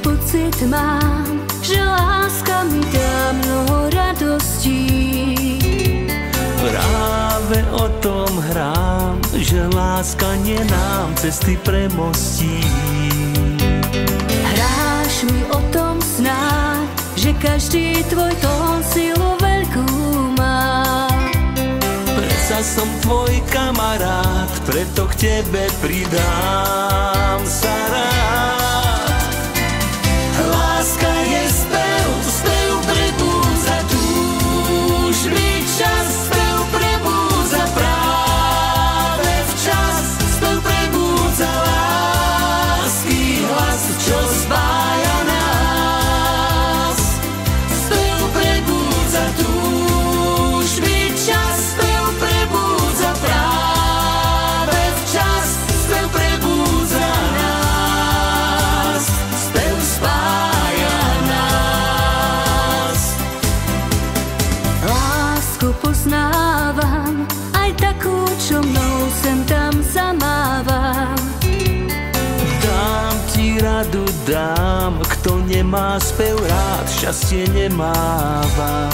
pocit mám, že láska mi dá mnoho radostí. Práve o tom hrám, že láska nie nám cesty premostí. Hráš mi o tom snáď, že každý tvoj tón silu veľkú má. Predsa som tvoj kamarát, preto k tebe pridám sa rád. Láska je spev, spev prebúdza túžby čas, spev prebúdza práve včas, spev prebúdza lásky hlas, čo spája nás. Spev prebúdza túžby čas, spev prebúdza práve včas, spev prebúdza nás, spev spája nás. Lásku poznávam, aj takú, čo mnou sem tam zamávam. Dám ti radu, dám, kto nemá spev rád, šťastie nemáva.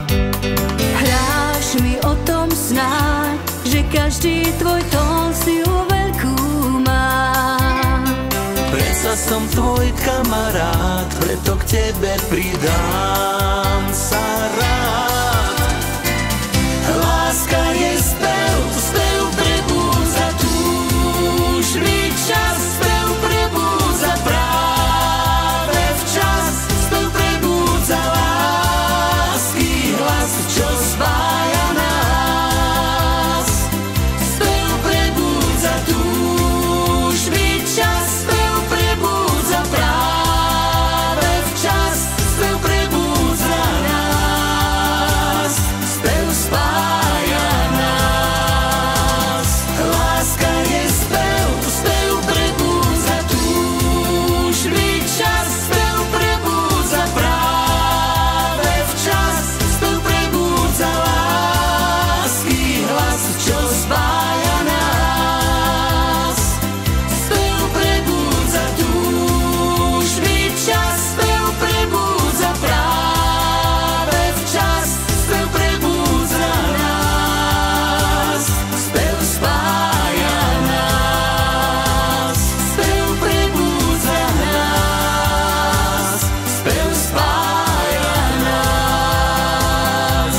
Hráš mi o tom snáď, že každý tvoj tón silu veľkú má. Predsa som tvoj kamarát, preto k tebe pridám sa rád. Láska je spev, spev prebúdza túžby čas, spev prebúdza práve včas, spev prebúdza lásky hlas, čo spája nás. Spev prebúdza túžby čas, spev prebúdza práve včas, spev prebúdza nás, spev spája nás. Láska je spev, spev prebúdza túžby čas, spev prebúdza práve včas, spev prebúdza lásky hlas, čo spája nás. Spev prebúdza túžby čas, spev prebúdza práve včas, spev prebúdza nás, spev spája nás. Spev prebúdza nás, spev spája nás.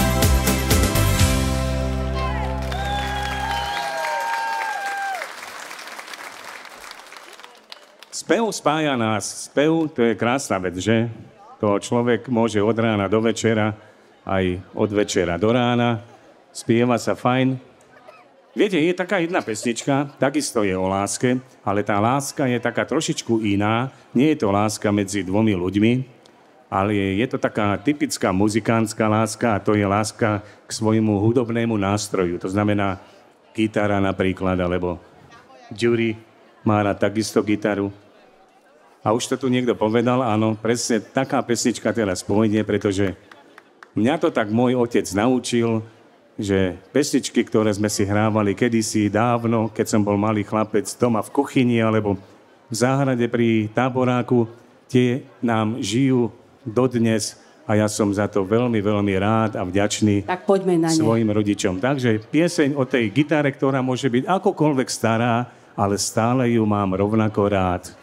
Spev spája nás. Spev, to je krásna vec, že? To človek môže od rána do večera, aj od večera do rána. Spieva sa fajn. Viete, je taká jedna pesnička, takisto je o láske, ale tá láska je taká trošičku iná. Nie je to láska medzi dvomi ľuďmi, ale je to taká typická muzikánska láska a to je láska k svojmu hudobnému nástroju. To znamená gitara napríklad, alebo Ďuri má rád takisto gitaru. A už to tu niekto povedal, áno, presne taká pesnička teraz pôjde, pretože mňa to tak môj otec naučil, že pesničky, ktoré sme si hrávali kedysi dávno, keď som bol malý chlapec doma v kuchyni alebo v záhrade pri táboráku, tie nám žijú dodnes a ja som za to veľmi, veľmi rád a vďačný Tak poďme na ne. svojim rodičom. Takže pieseň o tej gitare, ktorá môže byť akokoľvek stará, ale stále ju mám rovnako rád.